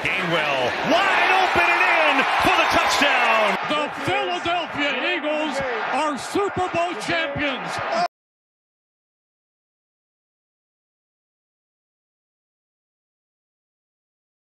Gainwell wide open and in for the touchdown. The Philadelphia Eagles are Super Bowl champions.